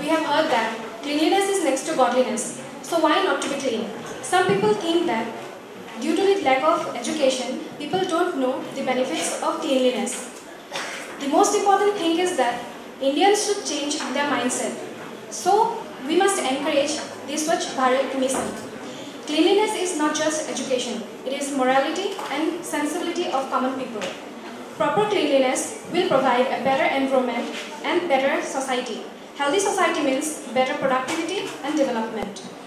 we have heard that cleanliness is next to godliness. So why not to be clean? Some people think that due to the lack of education, people don't know the benefits of cleanliness. The most important thing is that Indians should change their mindset. So we must encourage the Swachh Bharat mission. Cleanliness is not just education, it is morality and sensibility of common people. Proper cleanliness will provide a better environment and better society. Healthy society means better productivity and development.